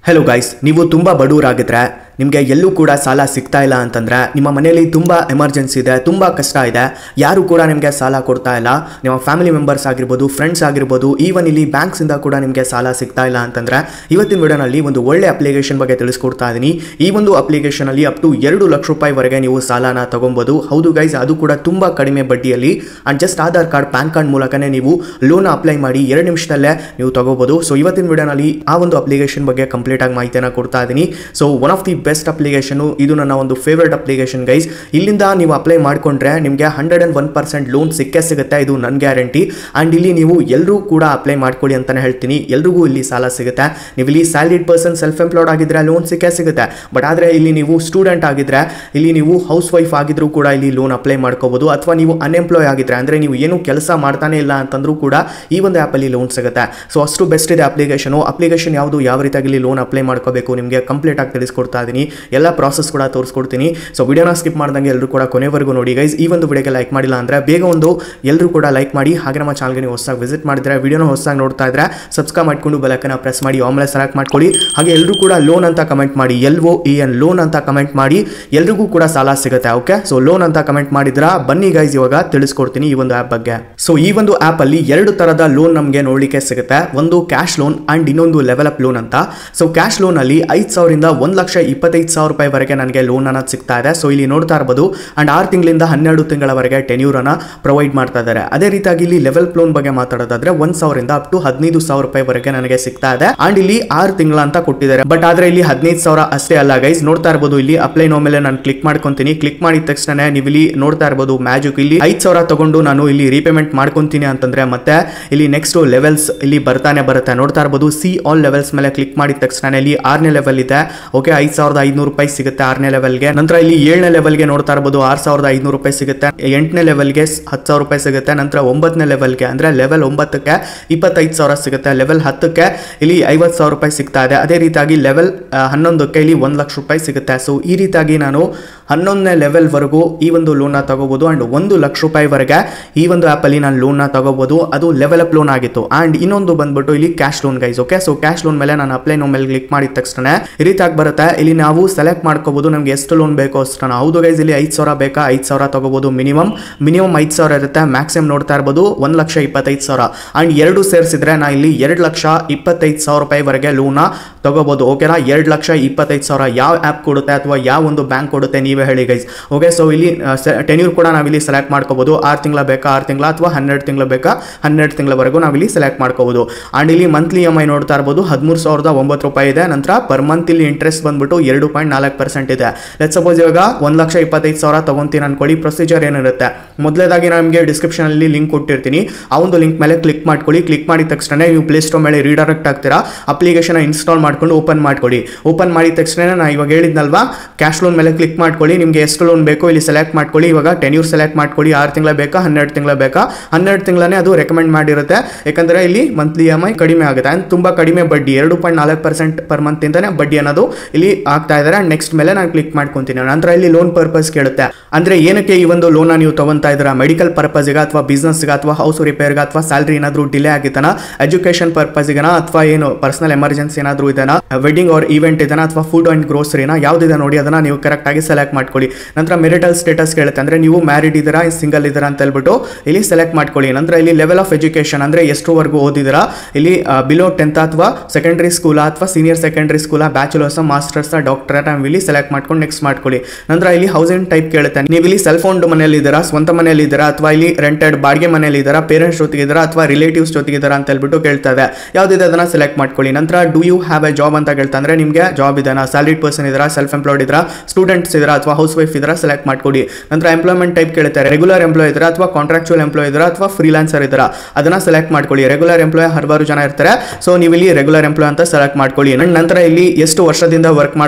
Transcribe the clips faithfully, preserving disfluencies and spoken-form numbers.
Hello guys, ನೀವು ತುಂಬ ಬಡವರಾಗಿದ್ರೆ ನಿಮಗೆ ಎಲ್ಲೂ ಕೂಡ ಸಾಲ ಸಿಗ್ತಾ ಇಲ್ಲ ಅಂತಂದರೆ, ನಿಮ್ಮ ಮನೆಯಲ್ಲಿ ತುಂಬ ಎಮರ್ಜೆನ್ಸಿ ಇದೆ, ತುಂಬ ಕಷ್ಟ ಇದೆ, ಯಾರು ಕೂಡ ನಿಮಗೆ ಸಾಲ ಕೊಡ್ತಾ ಇಲ್ಲ, ನಿಮ್ಮ ಫ್ಯಾಮಿಲಿ ಮೆಂಬರ್ಸ್ ಆಗಿರ್ಬೋದು, ಫ್ರೆಂಡ್ಸ್ ಆಗಿರ್ಬೋದು, ಈವನ್ ಇಲ್ಲಿ ಬ್ಯಾಂಕ್ಸಿಂದ ಕೂಡ ನಿಮಗೆ ಸಾಲ ಸಿಗ್ತಾ ಇಲ್ಲ ಅಂತಂದರೆ ಇವತ್ತಿನ ವಿಡಿಯೋನಲ್ಲಿ ಒಂದು ಒಳ್ಳೆ ಅಪ್ಲಿಕೇಶನ್ ಬಗ್ಗೆ ತಿಳಿಸ್ಕೊಡ್ತಾ ಇದ್ದೀನಿ. ಈ ಒಂದು ಅಪ್ಲಿಕೇಶನಲ್ಲಿ ಅಪ್ ಟು ಎರಡು ಲಕ್ಷ ರೂಪಾಯಿವರೆಗೆ ನೀವು ಸಾಲನ ತಗೊಬೋದು. ಹೌದು ಗೈಸ್, ಅದು ಕೂಡ ತುಂಬ ಕಡಿಮೆ ಬಡ್ಡಿಯಲ್ಲಿ and just Aadhaar card, PAN card ಮೂಲಕನೇ ನೀವು ಲೋನ್ ಅಪ್ಲೈ ಮಾಡಿ ಎರಡು ನಿಮಿಷದಲ್ಲೇ ನೀವು ತಗೋಬೋದು. ಸೊ ಇವತ್ತಿನ ವಿಡಿಯೋನಲ್ಲಿ ಆ ಒಂದು ಅಪ್ಲಿಕೇಶನ್ ಬಗ್ಗೆ ಕಂಪ್ಲೀಟ್ ಆಗಿ ಮಾಹಿತಿಯನ್ನು ಕೊಡ್ತಾ ಇದ್ದೀನಿ. So one of the best application, ಇದು ನನ್ನ ಒಂದು ಫೇವರೇಟ್ ಅಪ್ಲಿಕೇಶನ್ ಗೈಸ್. ಇಲ್ಲಿಂದ ನೀವು ಅಪ್ಲೈ ಮಾಡ್ಕೊಂಡ್ರೆ ನಿಮಗೆ hundred and one percent loan ಸಿಕ್ಕೇ ಸಿಗುತ್ತೆ, ಇದು ನನ್ನ ಗ್ಯಾರಂಟಿ. ಆ್ಯಂಡ್ ಇಲ್ಲಿ ನೀವು ಎಲ್ಲರೂ ಕೂಡ ಅಪ್ಲೈ ಮಾಡ್ಕೊಳ್ಳಿ ಅಂತಾನೆ ಹೇಳ್ತೀನಿ. ಎಲ್ರಿಗೂ ಇಲ್ಲಿ ಸಾಲ ಸಿಗುತ್ತೆ. ನೀವು ಇಲ್ಲಿ ಸ್ಯಾಲರಿಡ್ ಪರ್ಸನ್, ಸೆಲ್ಫ್ ಎಂಪ್ಲಾಯ್ಡ್ ಆಗಿದ್ರೆ ಲೋನ್ ಸಿಕ್ಕೇ ಸಿಗುತ್ತೆ. ಬಟ್ ಆದರೆ ಇಲ್ಲಿ ನೀವು ಸ್ಟೂಡೆಂಟ್ ಆಗಿದ್ರೆ, ಇಲ್ಲಿ ನೀವು ಹೌಸ್ ವೈಫ್ ಆಗಿದ್ರು ಕೂಡ ಇಲ್ಲಿ ಲೋನ್ ಅಪ್ಲೈ ಮಾಡ್ಕೋಬಹುದು. ಅಥವಾ ನೀವು ಅನ್ಎಂಪ್ಲಾಯ್ ಆಗಿದ್ರೆ, ಅಂದರೆ ನೀವು ಏನು ಕೆಲಸ ಮಾಡ್ತಾನೆ ಇಲ್ಲ ಅಂತಂದ್ರೂ ಕೂಡ ಈ ಒಂದು ಆ್ಯಪಲ್ಲಿ ಲೋನ್ ಸಿಗುತ್ತೆ. ಸೊ ಅಷ್ಟು ಬೆಸ್ಟ್ ಇದೆ ಅಪ್ಲಿಕೇಶನು. ಅಪ್ಲಿಕೇಶನ್ ಯಾವುದು, ಯಾವ ರೀತಿಯಾಗಿ ಲೋನ್ ಅಪ್ಲೈ ಮಾಡ್ಕೋಬೇಕು ನಿಮಗೆ ಕಂಪ್ಲೀಟ್ ಆಗಿ ತಿಳಿಸ್ಕೊಡ್ತಾ ಇದ್ದೀನಿ. ಎಲ್ಲ ಪ್ರಾಸೆಸ್ ಕೂಡ ತೋರಿಸ್ಕೊಡ್ತೀನಿ. ಸೊ ವಿಡಿಯೋನ ಸ್ಕಿಪ್ ಮಾಡ್ದಂಗೆ ಎಲ್ಲರೂ ಕೂಡ ಕೊನೆವರೆಗೂ ನೋಡಿ ಗೈಸ್. ಈ ಒಂದು ವಿಡಿಯೋಗೆ ಲೈಕ್ ಮಾಡಿಲ್ಲ ಅಂದರೆ ಬೇಗ ಒಂದು ಎಲ್ಲರೂ ಕೂಡ ಲೈಕ್ ಮಾಡಿ. ಹಾಗೆ ನಮ್ಮ ಚಾನಲ್ಗೆ ನೀವು ಹೊಸದಾಗಿ ವಿಸಿಟ್ ಮಾಡಿದ್ರೆ, ವಿಡಿಯೋನ ಹೊಸದಾಗಿ ನೋಡ್ತಾ ಇದ್ರೆ ಸಬ್ಸ್ಕ್ರೈಬ್ ಮಾಡ್ಕೊಂಡು ಬೆಲಕನ್ನ ಪ್ರೆಸ್ ಮಾಡಿ ಆಮೇಲೆ ಸೆಲೆಕ್ಟ್ ಮಾಡ್ಕೊಳ್ಳಿ. ಹಾಗೆ ಎಲ್ಲರೂ ಕೂಡ ಲೋನ್ ಅಂತ ಕಮೆಂಟ್ ಮಾಡಿ, L O E N loan ಅಂತ ಕಮೆಂಟ್ ಮಾಡಿ. ಎಲ್ರಿಗೂ ಕೂಡ ಸಾಲ ಸಿಗುತ್ತೆ. ಓಕೆ, ಸೊ ಲೋನ್ ಅಂತ ಕಮೆಂಟ್ ಮಾಡಿದ್ರ ಬನ್ನಿ ಗೈಸ್, ಇವಾಗ ತಿಳಿಸ್ಕೊಡ್ತೀನಿ ಈ ಒಂದು ಆ್ಯಪ್ ಬಗ್ಗೆ. ಸೊ ಈ ಒಂದು ಆ್ಯಪ್ ಅಲ್ಲಿ ಎರಡು ತರದ ಲೋನ್ ನಮಗೆ ನೋಡ್ಲಿಕ್ಕೆ ಸಿಗುತ್ತೆ. ಒಂದು ಕ್ಯಾಶ್ ಲೋನ್ ಅಂಡ್ ಇನ್ನೊಂದು ಲೆವೆಲ್ ಅಪ್ ಲೋನ್ ಅಂತ. ಸೊ ಕ್ಯಾಶ್ ಲೋನ್ ಅಲ್ಲಿ ಐದು ಸಾವಿರದಿಂದ ಒಂದು ಲಕ್ಷ ಇಪ್ಪತ್ತೈದು ಸಾವಿರ ರೂಪಾಯಿವರೆಗೆ ನನಗೆ ಲೋನ್ ಅನ್ನೋದು ಸಿಗ್ತಾ ಇದೆ. ಸೊ ಇಲ್ಲಿ ನೋಡ್ತಾ ಇರಬಹುದು. ಅಂಡ್ ಆರು ತಿಂಗಳಿಂದ ಹನ್ನೆರಡು ತಿಂಗಳವರೆಗೆ ಟೆನ್ಯೂರ್ ಅನ್ನ ಪ್ರೊವೈಡ್ ಮಾಡ್ತಾ ಇದ್ದಾರೆ. ಅದೇ ರೀತಿಯಾಗಿ ಇಲ್ಲಿ ಲೆವೆಲ್ ಲೋನ್ ಬಗ್ಗೆ ಮಾತಾಡೋದಾದ್ರೆ ಒಂದ್ ಸಾವಿರದಿಂದ ಅಪ್ ಟು ಹದಿನೈದು ಸಾವಿರ ರೂಪಾಯಿವರೆಗೆ ನನಗೆ ಸಿಗ್ತಾ ಇದೆ. ಅಂಡ್ ಇಲ್ಲಿ ಆರು ತಿಂಗಳ ಅಂತ ಕೊಟ್ಟಿದ್ದಾರೆ. ಬಟ್ ಆದ್ರೆ ಇಲ್ಲಿ ಹದಿನೈದು ಸಾವಿರ ಅಷ್ಟೇ ಅಲ್ಲ ಗೈಸ್. ನೋಡ್ತಾ ಇರಬಹುದು, ಇಲ್ಲಿ ಅಪ್ಲೈ ನೋ ಮೇಲೆ ನಾನು ಕ್ಲಿಕ್ ಮಾಡ್ಕೊಂತೀನಿ. ಕ್ಲಿಕ್ ಮಾಡಿದ ತಕ್ಷಣ ನೀವು ಇಲ್ಲಿ ನೋಡ್ತಾ ಇರಬಹುದು ಮ್ಯಾಜಿಕ್, ಇಲ್ಲಿ ಐದು ಸಾವಿರ ತಗೊಂಡು ನಾನು ಇಲ್ಲಿ ರೀಪೇಮೆಂಟ್ ಮಾಡ್ಕೊಂತೀನಿ ಅಂತಂದ್ರೆ ಮತ್ತೆ ಇಲ್ಲಿ ನೆಕ್ಸ್ಟ್ ಲೆವೆಲ್ಸ್ ಇಲ್ಲಿ ಬರ್ತಾನೆ ಬರುತ್ತೆ. ನೋಡ್ತಾ ಇರಬಹುದು, ಸಿ ಆಲ್ ಲೆವೆಲ್ಸ್ ಮೇಲೆ ಕ್ಲಿಕ್ ಮಾಡಿದ ತಕ್ಷಣ ಇಲ್ಲಿ ಆರನೇ ಲೆವೆಲ್ ಇದೆ. ಓಕೆ, ಐದು ಸಾವಿರದ ಐದುನೂರು ರೂಪಾಯಿ ಸಿಗುತ್ತೆ ಆರನೇ ಲೆವೆಲ್ಗೆ. ನಂತರ ಇಲ್ಲಿ ಏಳನೇ ಲೆವೆಲ್ಗೆ ನೋಡ್ತಾ ಇರಬಹುದು ಆರು ಸಾವಿರದ ಐದುನೂರು ರೂಪಾಯಿ ಸಿಗುತ್ತೆ. ಎಂಟನೇ ಲೆವೆಲ್ಗೆ ಹತ್ತು ಸಾವಿರ ರೂಪಾಯಿ ಸಿಗುತ್ತೆ. ನಂತರ ಒಂಬತ್ತನೇ ಲೆವೆಲ್ಗೆ ಅಂದ್ರೆ ಲೆವೆಲ್ ಒಂಬತ್ತಕ್ಕೆ ಇಪ್ಪತ್ತೈದು ಸಾವಿರ ಸಿಗುತ್ತೆ. ಲೆವೆಲ್ ಹತ್ತಕ್ಕೆ ಇಲ್ಲಿ ಐವತ್ತು ಸಾವಿರ ರೂಪಾಯಿ ಸಿಗ್ತಾ ಇದೆ. ಅದೇ ರೀತಿಯಾಗಿ ಲೆವೆಲ್ ಹನ್ನೊಂದಕ್ಕೆ ಇಲ್ಲಿ ಒಂದು ಲಕ್ಷ ರೂಪಾಯಿ ಸಿಗುತ್ತೆ. ಸೊ ಈ ರೀತಿಯಾಗಿ ನಾನು ಹನ್ನೊಂದನೇ ಲೆವೆಲ್ ವರೆಗೂ ಈ ಒಂದು ಲೋನ್ ತಗೋಬಹುದು. ಅಂಡ್ ಒಂದು ಲಕ್ಷ ರೂಪಾಯಿವರೆಗೆ ಈ ಒಂದು ಆ್ಯಪ್ ಅಲ್ಲಿ ನಾನು ಲೋನ್ ತಗೋಬಹುದು. ಅದು ಲೆವೆಲ್ ಅಪ್ ಲೋನ್ ಆಗಿತ್ತು. ಅಂಡ್ ಇನ್ನೊಂದು ಬಂದ್ಬಿಟ್ಟು ಇಲ್ಲಿ cash loan guys. Okay, so cash loan ಮೇಲೆ ನಾನು ಅಪ್ಲೈ ನೋ ಮೇಲೆ ಕ್ಲಿಕ್ ಮಾಡಿದ ತಕ್ಷಣ ಈ ರೀತಿಯಾಗಿ ಬರುತ್ತೆ. ಇಲ್ಲಿ ನಾವು ಸೆಲೆಕ್ಟ್ ಮಾಡ್ಕೋಬಹುದು ನಮ್ಗೆ ಎಷ್ಟು ಲೋನ್ ಬೇಕೋ ಅಷ್ಟು. ಹೌದು ಗೈಸ್, ಇಲ್ಲಿ ಐದು ಸಾವಿರ ಬೇಕಾ, ಐದು ಸಾವಿರ ತಗೋಬಹುದು. ಮಿನಿಮಮ್ ಮಿನಿಮಮ್ ಐದು ಸಾವಿರ ಇರುತ್ತೆ. ಮ್ಯಾಕ್ಸಿಮಮ್ ನೋಡ್ತಾ ಇರಬಹುದು ಒಂದು ಲಕ್ಷ ಇಪ್ಪತ್ತೈದು ಸಾವಿರ. ಅಂಡ್ ಎರಡು ಸೇರಿಸಿದ್ರೆ ನಾ ಇಲ್ಲಿ ಎರಡು ಲಕ್ಷ ಇಪ್ಪತ್ತೈದು ಸಾವಿರ ರೂಪಾಯಿವರೆಗೆ ಲೋನ್ ತಗೋಬಹುದು. ಓಕೆನಾ, ಎರಡು ಲಕ್ಷ ಇಪ್ಪತ್ತೈದು ಸಾವಿರ ಯಾವ ಆ್ಯಪ್ ಕೊಡುತ್ತೆ ಅಥವಾ ಯಾವ ಒಂದು ಬ್ಯಾಂಕ್ ಕೊಡುತ್ತೆ ನೀವೇ ಹೇಳಿ ಗೈಸ್. ಓಕೆ, ಸೊ ಇಲ್ಲಿ ಟೆನ್ಯೂರ್ ಕೂಡ ನಾವಿಲ್ಲಿ ಸೆಲೆಕ್ಟ್ ಮಾಡ್ಕೋಬಹುದು. ಆರು ತಿಂಗಳ ಬೇಕಾ ಆರು ತಿಂಗಳ ಅಥವಾ ಹನ್ನೆರಡು ತಿಂಗಳ ಬೇಕಾ ಹನ್ನೆರಡು ತಿಂಗಳವರೆಗೂ ನಾವಿಲ್ಲಿ ಸೆಲೆಕ್ಟ್ ಮಾಡ್ಕೋಬಹುದು. ಅಂಡ್ ಇಲ್ಲಿ ಮಂತ್ಲಿ ಇ ಎಮ್ ಐ ನೋಡ್ತಾ ಇರಬಹುದು ಹದಿಮೂರು ಸಾವಿರದ ಒಂಬತ್ತು ರೂಪಾಯಿ ಇದೆ. ನಂತರ ಪರ್ ಮಂತ್ ಇಲ್ಲಿ ಇಂಟ್ರೆಸ್ಟ್ ಬಂದ್ಬಿಟ್ಟು ಎರಡು ಪಾಯಿಂಟ್ ನಾಲ್ಕು ಪರ್ಸೆಂಟ್ ಇದೆ. ಲೆಟ್ ಸಪೋಸ್ ಇವಾಗ ಒಂದು ಲಕ್ಷ ಇಪ್ಪತ್ತೈದು ಸಾವಿರ ತಗೊಂತೀನಿ ಅನ್ಕೊಳ್ಳಿ. ಪ್ರೊಸೀಜರ್ ಏನಿರುತ್ತೆ, ಮೊದಲೇದಾಗಿ ನಮಗೆ ಡಿಸ್ಕ್ರಿಪ್ಷನ್ ಅಲ್ಲಿ ಲಿಂಕ್ ಕೊಟ್ಟಿರ್ತೀನಿ. ಆ ಒಂದು ಲಿಂಕ್ ಮೇಲೆ ಕ್ಲಿಕ್ ಮಾಡ್ಕೊಳ್ಳಿ. ಕ್ಲಿಕ್ ಮಾಡಿದ ತಕ್ಷಣ ನೀವು ಪ್ಲೇ ಸ್ಟೋರ್ ಮೇಲೆ ರೀಡೈರೆಕ್ಟ್ ಆಗ್ತೀರಾ. ಅಪ್ಲಿಕೇಶನ್ ಇನ್ಸ್ಟಾಲ್ ಮಾಡ್ಕೊಂಡು ಓಪನ್ ಮಾಡ್ಕೊಳ್ಳಿ. ಓಪನ್ ಮಾಡಿದ ತಕ್ಷಣ ನಾ ಇವಾಗ ಹೇಳಿದ್ನಲ್ವಾ, ಕ್ಯಾಶ್ ಲೋನ್ ಮೇಲೆ ಕ್ಲಿಕ್ ಮಾಡ್ಕೊಳ್ಳಿ. ನಿಮಗೆ ಎಷ್ಟು ಲೋನ್ ಬೇಕೋ ಇಲ್ಲಿ ಸೆಲೆಕ್ಟ್ ಮಾಡ್ಕೊಳ್ಳಿ. ಇವಾಗ ಟೆನ್ಯೂರ್ ಸೆಲೆಕ್ಟ್ ಮಾಡ್ಕೊಳ್ಳಿ. ಆರು ತಿಂಗಳ ಬೇಕಾ ಹನ್ನೆರಡು ತಿಂಗಳ ಬೇಕಾ, ಹನ್ನೆರಡು ತಿಂಗಳೇ ಅದು ರೆಕಮೆಂಡ್ ಮಾಡಿರುತ್ತೆ. ಯಾಕಂದ್ರೆ ಇಲ್ಲಿ ಮಂತ್ಲಿ ಇ ಎಮ್ ಐ ಕಡಿಮೆ ಆಗುತ್ತೆ. ಅಂಡ್ ತುಂಬಾ ಕಡಿಮೆ ಬಡ್ಡಿ, ಎರಡು ಪಾಯಿಂಟ್ ನಾಲ್ಕು ಪರ್ಸೆಂಟ್ ಪರ್ ಮಂತ್ ಇಂತಾನೆ ಬಡ್ಡಿ ಅನ್ನೋದು ಇಲ್ಲಿ ಆಗ್ತಾ ಇದ್ದಾರೆ. ಅಂಡ್ ನೆಕ್ಸ್ಟ್ ಮೇಲೆ ನಾನು ಕ್ಲಿಕ್ ಮಾಡ್ಕೊಂತೀನಿ. ನಂತರ ಇಲ್ಲಿ ಲೋನ್ ಪರ್ಪಸ್ ಕೇಳುತ್ತೆ. ಅಂದ್ರೆ ಏನಕ್ಕೆ ಈ ಒಂದು ಲೋನ್ ನೀವು ತಗೊಂತಾ ಇದ್ದೀರಾ, ಮೆಡಿಕಲ್ ಪರ್ಪಸ್ಗೆ ಅಥವಾ ಬಿಸ್ನೆಸ್ಗೆ ಅಥವಾ ಹೌಸ್ ರಿಪೇರ್ಗೆ ಅಥವಾ ಸ್ಯಾಲರಿ ಏನಾದರೂ ಡಿಲೇ ಆಗಿದ್ದಾನ, ಎಜುಕೇಶನ್ ಪರ್ಪಸ್ಗೆನಾ ಅಥವಾ ಏನು ಪರ್ಸನಲ್ ಎಮರ್ಜೆನ್ಸಿ ಏನಾದರೂ ಇದೆನಾ, ವೆಡ್ಡಿಂಗ್ ಆರ್ ಈವೆಂಟ್ ಇದೆನಾ ಅಥವಾ ಫುಡ್ ಅಂಡ್ ಗ್ರೋಸರಿನಾ, ಯಾವ್ದಿದೆ ನೋಡಿ ಅದನ್ನ ನೀವು ಕರೆಕ್ಟ್ ಆಗಿ ಸೆಲೆಕ್ಟ್ ಮಾಡ್ಕೊಳ್ಳಿ. ನಂತರ ಮೆರಿಟಲ್ ಸ್ಟೇಟಸ್ ಕೇಳುತ್ತೆ. ಅಂದ್ರೆ ನೀವು ಮ್ಯಾರಿಡ್ ಇದ್ದೀರಾ, ಸಿಂಗಲ್ ಇದ್ದೀರಾ ಅಂತ ಹೇಳ್ಬಿಟ್ಟು ಇಲ್ಲಿ ಸೆಲೆಕ್ಟ್ ಮಾಡ್ಕೊಳ್ಳಿ. ನಂತರ ಇಲ್ಲಿ ಲೆವೆಲ್ ಆಫ್ ಎಜುಕೇಶನ್ ಅಂದ್ರೆ ಎಷ್ಟುವರೆಗೂ ಓದಿದಿರಾ, ಇಲ್ಲಿ ಬಿಲೋ ಟೆಂತ್ ಅಥವಾ ಸೆಕೆಂಡರಿ ಸ್ಕೂಲ್ ಅಥವಾ senior secondary school, bachelors, masters, doctorate ನಾವು ಇಲ್ಲಿ ಸೆಲೆಕ್ಟ್ ಮಾಡ್ಕೊಂಡು ನೆಕ್ಸ್ಟ್ ಮಾಡ್ಕೊಳ್ಳಿ. ನಂತರ ಇಲ್ಲಿ ಹೌಸಿಂಗ್ ಟೈಪ್ ಕೇಳುತ್ತೆ. ನೀವು ಇಲ್ಲಿ ಸೆಲ್ಫ್ ಓನ್ಡ್ ಮನೆಯಲ್ಲಿ ಇದ್ದೀರಾ, ಸ್ವಂತ ಮನೆಯಲ್ಲಿ ಇದ್ದೀರಾ ಅಥವಾ ಇಲ್ಲಿ ರೆಂಟೆಡ್ ಬಾಡಿಗೆ ಮನೆಯಲ್ಲಿ ಇದ್ದೀರಾ, ಪೇರೆಂಟ್ಸ್ ಜೊತೆಗೆ ಇದ್ದೀರಾ ಅಥವಾ ರಿಲೇಟಿವ್ಸ್ ಜೊತೆಗೆ ಇದ್ದೀರಾ ಅಂತ ಹೇಳ್ಬಿಟ್ಟು ಕೇಳ್ತಾ ಇದೆ. ಯಾವ್ದಿದೆ ಅದನ್ನ ಸೆಲೆಕ್ಟ್ ಮಾಡ್ಕೊಳ್ಳಿ. ನಂತರ do you have a job ಅಂತ ಕೇಳ್ತಾ ಅಂದ್ರೆ ನಿಮಗೆ ಜಾಬ್ ಇದೆನಾ, ಸ್ಯಾಲರಿಡ್ ಪರ್ಸನ್ ಇದ್ದೀರಾ, ಸೆಲ್ಫ್ ಎಂಪ್ಲಾಯ್ಡ್ ಇದ್ದೀರಾ, ಸ್ಟೂಡೆಂಟ್ಸ್ ಇದ್ದೀರಾ ಅಥವಾ ಹೌಸ್ ವೈಫ್ ಇದ್ದೀರಾ ಸೆಲೆಕ್ಟ್ ಮಾಡ್ಕೊಳ್ಳಿ. ನಂತರ ಎಂಪ್ಲಾಯ್ಮೆಂಟ್ ಟೈಪ್ ಕೇಳುತ್ತೆ. ರೆಗ್ಯುಲರ್ ಎಂಪ್ಲಾಯ್ ಇದ್ದೀರಾ ಅಥವಾ ಕಾಂಟ್ರಾಕ್ಚುಯಲ್ ಎಂಪ್ಲಾಯ್ ಇದ್ದೀರಾ ಅಥವಾ ಫ್ರೀಲಾನ್ಸರ್ ಇದ್ದೀರಾ, ಅದನ್ನ ಸೆಲೆಕ್ಟ್ ಮಾಡ್ಕೊಳ್ಳಿ. ರೆಗ್ಯುಲರ್ ಎಂಪ್ಲಾಯ್ ಹಲವಾರು ಜನ ಇರ್ತಾರೆ. ಸೊ ನೀವು ಇಲ್ಲಿ ರೆಗ್ಯುಲರ್ ಎಂಪ್ಲಾಯ್ ಅಂತ ಸೆಲೆಕ್ಟ್ ಮಾಡ್ಕೊಳ್ಳಿ. ನಂತರ ಇಲ್ಲಿ ಎಷ್ಟು ವರ್ಷದಿಂದ ವರ್ಕ್ ಮಾಡ್ತಾ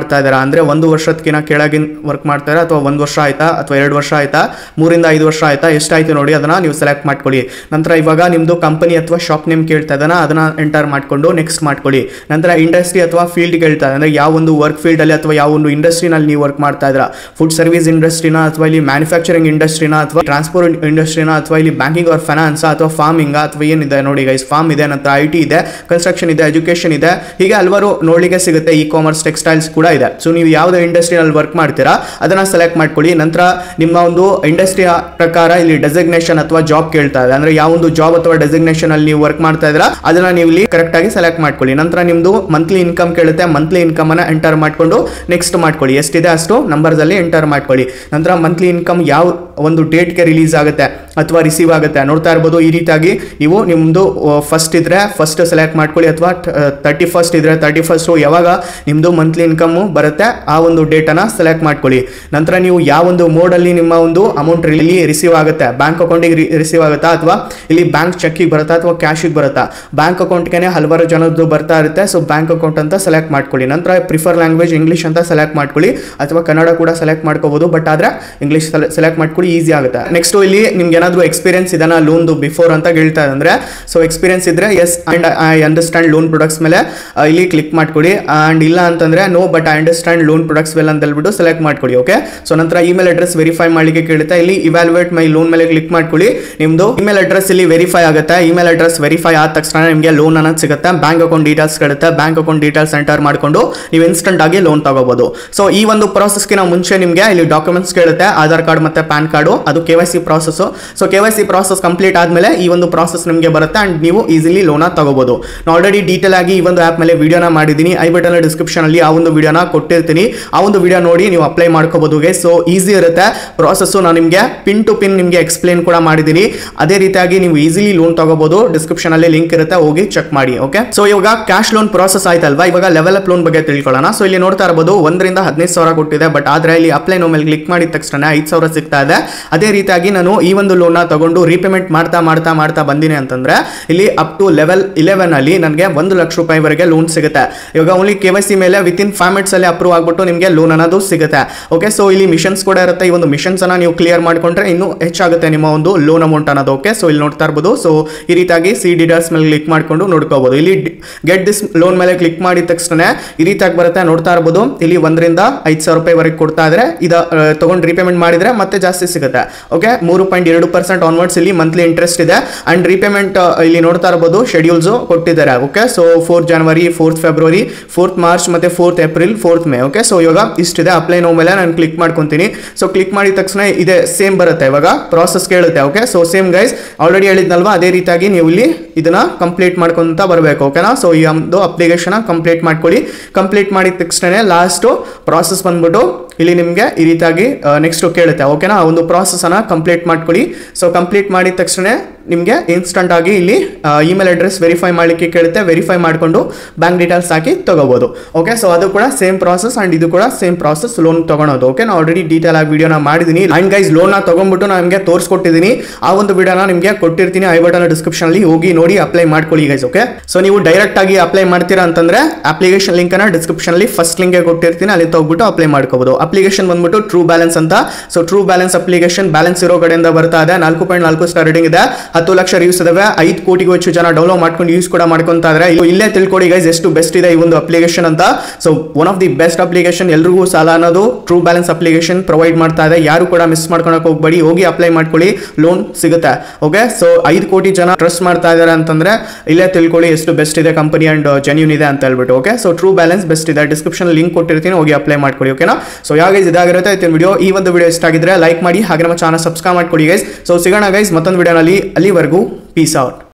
ಮಾಡ್ತಾ ಇದ್ದೀರಾ ಅಂದರೆ ಒಂದು ವರ್ಷದಕ್ಕಿಂತ ಕೆಳಗಿನ ವರ್ಕ್ ಮಾಡ್ತಾಯಿರಾ ಅಥವಾ ಒಂದು ವರ್ಷ ಆಯಿತಾ ಅಥವಾ ಎರಡು ವರ್ಷ ಆಯಿತಾ ಮೂರಿಂದ ಐದು ವರ್ಷ ಆಯಿತಾ ಎಷ್ಟಾಯಿತು ನೋಡಿ ಅದನ್ನು ನೀವು ಸೆಲೆಕ್ಟ್ ಮಾಡ್ಕೊಳ್ಳಿ. ನಂತರ ಇವಾಗ ನಿಮ್ಮದು ಕಂಪನಿ ಅಥವಾ ಶಾಪ್ ನೇಮ್ ಕೇಳ್ತಾ ಇದ್ದಾನ ಅದನ್ನು ಎಂಟರ್ ಮಾಡಿಕೊಂಡು ನೆಕ್ಸ್ಟ್ ಮಾಡ್ಕೊಳ್ಳಿ. ನಂತರ ಇಂಡಸ್ಟ್ರಿ ಅಥವಾ ಫೀಲ್ಡ್ ಕೇಳ್ತಾ ಅಂದರೆ ಯಾವ ಒಂದು ವರ್ಕ್ ಫೀಲ್ಡಲ್ಲಿ ಅಥವಾ ಯಾವ ಒಂದು ಇಂಡಸ್ಟ್ರಿನಲ್ಲಿ ನೀವು ವರ್ಕ್ ಮಾಡ್ತಾ ಇದ್ದೀರಾ, ಫುಡ್ ಸರ್ವಿಸ್ ಇಂಡಸ್ಟ್ರಿನ ಅಥವಾ ಇಲ್ಲಿ ಮ್ಯಾನುಫ್ಯಾಕ್ಚರಿಂಗ್ ಇಂಡಸ್ಟ್ರಿನ ಅಥವಾ ಟ್ರಾನ್ಸ್ಪೋರ್ಟ್ ಇಂಡಸ್ಟ್ರಿನ ಅಥವಾ ಇಲ್ಲಿ ಬ್ಯಾಂಕಿಂಗ್ ಆರ್ ಫೈನಾನ್ಸ್ ಅಥವಾ ಫಾರ್ಮಿಂಗ್ ಅಥವಾ ಏನಿದೆ ನೋಡಿ ಗೈಸ್, ಫಾರ್ಮ್ ಇದೆ, ನಂತರ ಐ ಟಿ ಇದೆ, ಕನ್ಸ್ಟ್ರಕ್ಷನ್ ಇದೆ, ಎಜುಕೇಷನ್ ಇದೆ, ಹೀಗೆ ಹಲವಾರು ನೋಡ್ಲಿಕ್ಕೆ ಸಿಗುತ್ತೆ. ಇ ಕಾಮರ್ಸ್, ಟೆಕ್ಸ್ಟೈಲ್ಸ್ ಕೂಡ ಇದೆ. ಸೊ ನೀವು ಯಾವುದೇ ಇಂಡಸ್ಟ್ರಿಯಲ್ಲಿ ವರ್ಕ್ ಮಾಡ್ತೀರಾ ಅದನ್ನ ಸೆಲೆಕ್ಟ್ ಮಾಡ್ಕೊಳ್ಳಿ. ನಂತರ ನಿಮ್ಮ ಒಂದು ಇಂಡಸ್ಟ್ರಿಯ ಪ್ರಕಾರ ಇಲ್ಲಿ ಡೆಸಿಗ್ನೇಷನ್ ಅಥವಾ ಜಾಬ್ ಕೇಳ್ತಾ ಇದೆ ಅಂದ್ರೆ ಯಾವ ಒಂದು ಜಾಬ್ ಅಥವಾ ಡೆಸಿಗ್ನೇಷನ್ ಅಲ್ಲಿ ನೀವು ವರ್ಕ್ ಮಾಡ್ತಾ ಇದ್ದೀರಾ ಅದನ್ನ ನೀವು ಇಲ್ಲಿ ಕರೆಕ್ಟ್ ಆಗಿ ಸೆಲೆಕ್ಟ್ ಮಾಡ್ಕೊಳ್ಳಿ. ನಂತರ ನಿಮ್ದು ಮಂತ್ಲಿ ಇನ್ಕಮ್ ಕೇಳುತ್ತೆ, ಮಂತ್ಲಿ ಇನ್ಕಮ್ ಅನ್ನ ಎಂಟರ್ ಮಾಡ್ಕೊಂಡು ನೆಕ್ಸ್ಟ್ ಮಾಡ್ಕೊಳ್ಳಿ. ಎಷ್ಟಿದೆ ಅಷ್ಟು ನಂಬರ್ಸ್ ಅಲ್ಲಿ ಎಂಟರ್ ಮಾಡ್ಕೊಳ್ಳಿ. ನಂತರ ಮಂತ್ಲಿ ಇನ್ಕಮ್ ಯಾವ ಒಂದು ಡೇಟ್ಗೆ ರಿಲೀಸ್ ಆಗುತ್ತೆ ಅಥವಾ ರಿಸೀವ್ ಆಗುತ್ತೆ ನೋಡ್ತಾ ಇರ್ಬೋದು. ಈ ರೀತಿಯಾಗಿ ನೀವು ನಿಮ್ದು ಫಸ್ಟ್ ಇದ್ರೆ ಫಸ್ಟ್ ಸೆಲೆಕ್ಟ್ ಮಾಡ್ಕೊಳ್ಳಿ ಅಥವಾ ತರ್ಟಿ ಫಸ್ಟ್ ಇದ್ರೆ ತರ್ಟಿ ಫಸ್ಟ್ ಯಾವಾಗ ನಿಮ್ದು ಮಂತ್ಲಿ ಇನ್ಕಮ್ ಬರುತ್ತೆ ಆ ಒಂದು ಡೇಟನ್ನು ಸೆಲೆಕ್ಟ್ ಮಾಡ್ಕೊಳ್ಳಿ. ನಂತರ ನೀವು ಯಾವ ಒಂದು ಮೋಡಲ್ಲಿ ನಿಮ್ಮ ಒಂದು ಅಮೌಂಟ್ ಇಲ್ಲಿ ರಿಸೀವ್ ಆಗುತ್ತೆ, ಬ್ಯಾಂಕ್ ಅಕೌಂಟಿಗೆ ರಿಸೀವ್ ಆಗುತ್ತಾ ಅಥವಾ ಇಲ್ಲಿ ಬ್ಯಾಂಕ್ ಚೆಕ್ಕಿಗೆ ಬರುತ್ತಾ ಅಥವಾ ಕ್ಯಾಶಿಗೆ ಬರುತ್ತಾ. ಬ್ಯಾಂಕ್ ಅಕೌಂಟ್ಗೆ ಹಲವಾರು ಜನದ್ದು ಬರ್ತಾ ಇರುತ್ತೆ, ಸೊ ಬ್ಯಾಂಕ್ ಅಕೌಂಟ್ ಅಂತ ಸೆಲೆಕ್ಟ್ ಮಾಡ್ಕೊಳ್ಳಿ. ನಂತರ ಪ್ರಿಫರ್ ಲ್ಯಾಂಗ್ವೇಜ್ ಇಂಗ್ಲೀಷ್ ಅಂತ ಸೆಲೆಕ್ಟ್ ಮಾಡ್ಕೊಳ್ಳಿ ಅಥವಾ ಕನ್ನಡ ಕೂಡ ಸೆಲೆಕ್ಟ್ ಮಾಡ್ಕೋಬಹುದು, ಬಟ್ ಆದರೆ ಇಂಗ್ಲೀಷ್ ಸೆಲೆಕ್ಟ್ ಮಾಡ್ಕೊಳ್ಳಿ, ಈಸಿ ಆಗುತ್ತೆ. ನೆಕ್ಸ್ಟ್ ಇಲ್ಲಿ ನಿಮ್ಗೆ ಏನಾದರೂ ಎಕ್ಸ್ಪೀರಿಯನ್ಸ್ ಇದನ್ನ ಲೋನ್ದು ಬಿಫೋರ್ ಅಂತ ಹೇಳ್ತಾ ಅಂದ್ರೆ ಸೊ ಎಕ್ಸ್ಪೀರಿಯನ್ಸ್ ಇದ್ರೆ yes and I understand loan products ಮೇಲೆ ಇಲ್ಲಿ ಕ್ಲಿಕ್ ಮಾಡ್ಕೊಳ್ಳಿ. ಅಂಡ್ ಇಲ್ಲ ಅಂತಂದ್ರೆ no but I understand loan products well ಅಂತ ಹೇಳ್ಬಿಟ್ಟು ಸೆಲೆಕ್ಟ್ ಮಾಡ್ಕೊಳ್ಳಿ. ಓಕೆ, ಸೊ ನಂತರ ಇಮೇಲ್ ಅಡ್ರೆಸ್ ವೆರಿಫೈ ಮಾಡಲಿಕ್ಕೆ ಕೇಳುತ್ತೆ, ಇಲ್ಲಿ ಇವ್ಯಾಲ್ಯೂಯೇಟ್ ಮೈ ಲೋನ್ ಮೇಲೆ ಕ್ಲಿಕ್ ಮಾಡ್ಕೊಳ್ಳಿ. ನಿಮ್ದು ಇಮೇಲ್ ಅಡ್ರೆಸ್ ಇಲ್ಲಿ ವೆರಿಫೈ ಆಗುತ್ತೆ. ಇಮೇಲ್ ಅಡ್ರೆಸ್ ವೆರಿಫೈ ಆದ ತಕ್ಷಣ ನಿಮಗೆ ಲೋನ್ ಅನ್ನೋದು ಸಿಗುತ್ತೆ. ಬ್ಯಾಂಕ್ ಅಕೌಂಟ್ ಡೀಟೇಲ್ಸ್ ಕೇಳುತ್ತೆ, ಬ್ಯಾಂಕ್ ಅಕೌಂಟ್ ಡೀಟೇಲ್ಸ್ ಎಂಟರ್ ಮಾಡ್ಕೊಂಡು ನೀವು ಇನ್ಸ್ಟೆಂಟ್ ಆಗಿ ಲೋನ್ ತಗೋಬಹುದು. ಸೊ ಈ ಒಂದು ಪ್ರಾಸೆಸ್ಗೆ ನಾವು ಮುಂಚೆ ನಿಮಗೆ ಇಲ್ಲಿ ಡಾಕ್ಯುಮೆಂಟ್ಸ್ ಕೇಳುತ್ತೆ, ಆಧಾರ್ ಕಾರ್ಡ್ ಮತ್ತೆ ಪ್ಯಾನ್ ಕಾರ್ಡು, ಅದು K Y C process. So K Y C process complete ಆದ್ಮೇಲೆ ಈ ಒಂದು ಪ್ರಾಸೆಸ್ ನಿಮಗೆ ಬರುತ್ತೆ ಅಂಡ್ ನೀವು ಈಸಿಲಿ ಲೋನ್ ತಗೋಬಹುದು. ನಾನು ಆಲ್ರೆಡಿ ಡೀಟೇಲ್ ಆಗಿ ಈ ಒಂದು ಆಪ್ ಮೇಲೆ ವಿಡಿಯೋನ ಮಾಡಿದ್ದೀನಿ, ಐ ಬಟನ್ ಡಿಸ್ಕ್ರಿಪ್ಷನ್ ಅಲ್ಲಿ ಆ ಒಂದು ವಿಡಿಯೋನ ಕೊಟ್ಟಿರ್ತೀನಿ, ಆ ಒಂದು ವಿಡಿಯೋ ನೋಡಿ ನೀವು ಅಪ್ಲೈ ಮಾಡ್ಕೋಬಹುದು. ಸೊ ಈಸಿ ಇರುತ್ತೆ ಪ್ರಾಸೆಸ್. ನಾನು ನಿಮಗೆ ಪಿನ್ ಟು ಪಿನ್ ನಿಮಗೆ ಎಕ್ಸ್ಪ್ಲೇನ್ ಕೂಡ ಮಾಡಿದ್ದೀನಿ. ಅದೇ ರೀತಿಯಾಗಿ ನೀವು ಈಸಿಲಿ ಲೋನ್ ತಗೋಬಹುದು, ಡಿಸ್ಕ್ರಿಪ್ಷನ್ ಅಲ್ಲಿ ಲಿಂಕ್ ಇರುತ್ತೆ, ಹೋಗಿ ಚೆಕ್ ಮಾಡಿ. ಓಕೆ, ಸೊ ಇವಾಗ ಕ್ಯಾಶ್ ಲೋನ್ ಪ್ರಾಸೆಸ್ ಆಯ್ತಲ್ವಾ, ಇವಾಗ ಲೆವೆಲ್ ಅಪ್ ಲೋನ್ ಬಗ್ಗೆ ತಿಳ್ಕೊಳ್ಳೋಣ. ಸೊ ಇಲ್ಲಿ ನೋಡ್ತಾ ಇರಬಹುದು ಒಂದರಿಂದ ಹದಿನೈದು ಸಾವಿರ ಕೊಟ್ಟಿದೆ, ಬಟ್ ಆದ್ರೆ ಇಲ್ಲಿ ಅಪ್ಲೈ ನೋ ಮೇಲೆ ಕ್ಲಿಕ್ ಮಾಡಿದ ತಕ್ಷಣ ಐದು ಸಾವಿರ ಸಿಗ್ತಾ ಇದೆ. ಅದೇ ರೀತಿಯಾಗಿ ನಾನು ಈ ಒಂದು ಲೋನ್ ತಗೊಂಡು ರೀಪೇಮೆಂಟ್ ಮಾಡ್ತಾ ಮಾಡ್ತಾ ಮಾಡ್ತಾ ಬಂದಿನಿ ಅಂತಂದ್ರೆ ಇಲ್ಲಿ ಅಪ್ ಟು ಲೆವೆಲ್ ಇಲೆವೆನ್ ಅಲ್ಲಿ ನನಗೆ ಒಂದು ಲಕ್ಷ ರೂಪಾಯಿವರೆಗೆ ಲೋನ್ ಸಿಗುತ್ತೆ. ಇವಾಗ ಓನ್ಲಿ ಕೆ ವೈ ಸಿ ಮೇಲೆ ವಿತ್ ಇನ್ ಫೈವ್ ಮಿನಿಟ್ಸ್ ಅಲ್ಲಿ ಅಪ್ರೂವ್ ಆಗ್ಬಿಟ್ಟು ನಿಮಗೆ ಲೋನ್ ಅನ್ನೋದು ಸಿಗುತ್ತೆ. ಓಕೆ, ಸೊ ಇಲ್ಲಿ ಮಿಷನ್ಸ್ ಕೂಡ ಇರುತ್ತೆ. ಈ ಒಂದು ಮಿಷನ್ಸ್ ಅನ್ನ ನೀವು ಕ್ಲಿಯರ್ ಮಾಡ್ಕೊಂಡ್ರೆ ಇನ್ನೂ ಹೆಚ್ಚಾಗುತ್ತೆ ನಿಮ್ಮ ಒಂದು ಲೋನ್ ಅಮೌಂಟ್ ಅನ್ನೋದು. ಓಕೆ, ಸೊ ಇಲ್ಲಿ ನೋಡ್ತಾ ಇರ್ಬೋದು. ಸೊ ಈ ರೀತಿಯಾಗಿ ಸಿ ಡೀಟೇಲ್ಸ್ ಮೇಲೆ ಕ್ಲಿಕ್ ಮಾಡ್ಕೊಂಡು ನೋಡ್ಕೋಬಹುದು. ಇಲ್ಲಿ ಗೆಟ್ ದಿಸ್ ಲೋನ್ ಮೇಲೆ ಕ್ಲಿಕ್ ಮಾಡಿದ ತಕ್ಷಣ ಈ ರೀತಿಯಾಗಿ ಬರುತ್ತೆ, ನೋಡ್ತಾ ಇರ್ಬೋದು. ಇಲ್ಲಿ ಒಂದರಿಂದ ಐದು ಸಾವಿರ ರೂಪಾಯಿವರೆಗೆ ಕೊಡ್ತಾ ಇದ್ರೆ ಇದು ತಗೊಂಡು ರೀಪೇಮೆಂಟ್ ಮಾಡಿದ್ರೆ ಮತ್ತೆ ಜಾಸ್ತಿ ಸಿಗುತ್ತೆ. ಓಕೆ, ಮೂರು ಪಾಯಿಂಟ್ ಎರಡು ಪರ್ಸೆಂಟ್ ಆನ್ವರ್ಡ್ಸ್ ಇಲ್ಲಿ ಮಂತ್ಲಿ ಇಂಟ್ರೆಸ್ಟ್ ಇದೆ ಅಂಡ್ ರೀಪೇಮೆಂಟ್ ಇಲ್ಲಿ ನೋಡ್ತಾ ಇರಬಹುದು ಶೆಡ್ಯೂಲ್ಸ್ ಕೊಟ್ಟಿದ್ದಾರೆ. Okay, so fourth January, fourth February, fourth March ಮತ್ತೆ fourth April, fourth May. Okay, so ಇವಾಗ ಇಷ್ಟಿದೆ. ಅಪ್ಲೈ ನೋ ಮೇಲೆ ನಾನು ಕ್ಲಿಕ್ ಮಾಡ್ಕೊಂತೀನಿ. ಸೊ ಕ್ಲಿಕ್ ಮಾಡಿದ ತಕ್ಷಣ ಇದೆ ಸೇಮ್ ಬರುತ್ತೆ, ಇವಾಗ ಪ್ರಾಸೆಸ್ ಕೇಳುತ್ತೆ. Okay, so same guys already ಹೇಳಿದ್ನಲ್ವಾ, ಅದೇ ರೀತಿಯಾಗಿ ನೀವು ಇಲ್ಲಿ ಇದನ್ನ ಕಂಪ್ಲೀಟ್ ಮಾಡ್ಕೊಂತ ಬರಬೇಕು. ಓಕೆನಾ, ಸೊ ಈ ಒಂದು ಅಪ್ಲಿಕೇಶನ್ ಕಂಪ್ಲೀಟ್ ಮಾಡ್ಕೊಳ್ಳಿ. ಕಂಪ್ಲೀಟ್ ಮಾಡಿದ ತಕ್ಷಣ ಲಾಸ್ಟ್ ಪ್ರಾಸೆಸ್ ಬಂದ್ಬಿಟ್ಟು ಇಲ್ಲಿ ನಿಮಗೆ ಈ ರೀತಿಯಾಗಿ ನೆಕ್ಸ್ಟ್ ಕೇಳುತ್ತೆ. ಓಕೆನಾ, ಒಂದು ಪ್ರಾಸೆಸ್ ಅನ್ನ ಕಂಪ್ಲೀಟ್ ಮಾಡ್ಕೊಳ್ಳಿ. ಸೊ ಕಂಪ್ಲೀಟ್ ಮಾಡಿದ ತಕ್ಷಣ ನಿಮಗೆ ಇನ್ಸ್ಟಂಟ್ ಆಗಿ ಇಲ್ಲಿ ಇಮೇಲ್ ಅಡ್ರೆಸ್ ವೆರಿಫೈ ಮಾಡಲಿಕ್ಕೆ ಕೇಳುತ್ತೆ, ವೆರಿಫೈ ಮಾಡಿಕೊಂಡು ಬ್ಯಾಂಕ್ ಡೀಟೇಲ್ಸ್ ಹಾಕಿ ತಗೋಬಹುದು. ಓಕೆ, ಸೊ ಅದು ಕೂಡ ಸೇಮ್ ಪ್ರಾಸೆಸ್ ಅಂಡ್ ಇದು ಕೂಡ ಸೇಮ್ ಪ್ರಾಸೆಸ್ ಲೋನ್ ತಗೊಳೋದು. ಓಕೆ, ನಾನು ಆಲ್ರೆಡಿ ಡೀಟೇಲ್ ಆಗಿ ವಿಡಿಯೋನ ಮಾಡಿದ್ದೀನಿ ಅಂಡ್ ಗೈಸ್ ಲೋನ್ ನ ತಗೊಂಡ್ಬಿಟ್ಟು ನಾನು ನಿಮಗೆ ತೋರಿಸ್ಕೊಟ್ಟಿದ್ದೀನಿ. ಆ ಒಂದು ವಿಡಿಯೋನ ನಿಮಗೆ ಕೊಟ್ಟಿರ್ತೀನಿ, ಐ ಬಟನ್ ಡಿಸ್ಕ್ರಿಪ್ಷನ್ ಅಲ್ಲಿ ಹೋಗಿ ನೋಡಿ ಅಪ್ಲೈ ಮಾಡ್ಕೊಳ್ಳಿ ಗೈಸ್. ಓಕೆ, ಸೊ ನೀವು ಡೈರೆಕ್ಟ್ ಆಗಿ ಅಪ್ಲೈ ಮಾಡ್ತೀರಾ ಅಂತಂದ್ರೆ ಅಪ್ಲಿಕೇಶನ್ ಲಿಂಕ್ ಅನ್ನ ಡಿಸ್ಕ್ರಿಪ್ಷನ್ ಅಲ್ಲಿ ಫಸ್ಟ್ ಲಿಂಕ್ ಕೊಟ್ಟಿರ್ತೀನಿ, ಅಲ್ಲಿ ತಗೋಬಿಟ್ಟು ಅಪ್ಲೈ ಮಾಡ್ಕೋಬಹುದು. ಅಪ್ಲಿಕೇಶನ್ ಬಂದ್ಬಿಟ್ಟು ಟ್ರೂ ಬ್ಯಾಲೆನ್ಸ್ ಅಂತ. So True Balance application balance ಇರೋ ಕಡೆಯಿಂದ ಬರ್ತಾ ಇದೆ. ನಾಲ್ಕು ಪಾಯಿಂಟ್ ನಾಲ್ಕು ಸ್ಟಾರ್ ರೇಟಿಂಗ್ ಇದೆ, ಹತ್ತು ಲಕ್ಷ ರಿವ್ಯೂಸ್ ಇದಾವೆ, ಐದು ಕೋಟಿಗೂ ಹೆಚ್ಚು ಜನ ಡೌನ್ಲೋಡ್ ಮಾಡ್ಕೊಂಡು ಯೂಸ್ ಕೂಡ ಮಾಡ್ಕೊಂತಾ ಇದ್ದಾರೆ. ಇಲ್ಲೇ ತಿಳ್ಕೊಡಿ ಗೈಸ್ ಎಷ್ಟು ಬೆಸ್ಟ್ ಇದೆ ಈ ಒಂದು ಅಪ್ಲಿಕೇಶನ್ ಅಂತ. So one of the best application, ಎಲ್ರಿಗೂ ಸಾಲ ಅನ್ನೋದು ಟ್ರೂ ಬ್ಯಾಲೆನ್ಸ್ ಅಪ್ಲಿಕೇಶನ್ ಪ್ರೊವೈಡ್ ಮಾಡ್ತಾ ಇದೆ. ಯಾರು ಕೂಡ ಮಿಸ್ ಮಾಡ್ಕೊಳಕ್ ಹೋಗ್ಬೇಡಿ, ಹೋಗಿ ಅಪ್ಲೈ ಮಾಡ್ಕೊಳ್ಳಿ, ಲೋನ್ ಸಿಗುತ್ತೆ. ಓಕೆ, ಸೊ ಐದು ಕೋಟಿ ಜನ ಟ್ರಸ್ಟ್ ಮಾಡ್ತಾ ಇದ್ದಾರೆ ಅಂತಂದ್ರೆ ಇಲ್ಲೇ ತಿಳ್ಕೊಳ್ಳಿ ಎಷ್ಟು ಬೆಸ್ಟ್ ಇದೆ ಕಂಪನಿ ಅಂಡ್ ಜೆನ್ಯೂನ್ ಇದೆ ಅಂತ ಹೇಳ್ಬಿಟ್ಟು. Okay, so True Balance best ಇದೆ, ಡಿಸ್ಕ್ರಿಪ್ಷನ್ ಲಿಂಕ್ ಕೊಟ್ಟಿರ್ತೀನಿ, ಹೋಗಿ ಅಪ್ಲೈ ಮಾಡ್ಕೊಳ್ಳಿ. ಓಕೆನಾ, ಸೊ ಯಾವ ಗೈಸ್ ಇದಾಗಿರುತ್ತೆ ಐತೆ ವಿಡಿಯೋ. ಈ ಒಂದು ವಿಡಿಯೋ ಇಷ್ಟ ಆಗಿದ್ರೆ ಲೈಕ್ ಮಾಡಿ, ಹಾಗೆ ನಮ್ಮ ಚಾನಲ್ ಸಬ್ಸ್ಕ್ರೈಬ್ ಮಾಡ್ಕೊಳ್ಳಿ ಗೈಸ್. ಸೊ ಸಿಗೋಣ ಗೈಸ್ ಮತ್ತೊಂದು ವಿಡಿಯೋನಲ್ಲಿ, ಅಲ್ಲಿವರೆಗೂ ಪೀಸ್ ಔಟ್.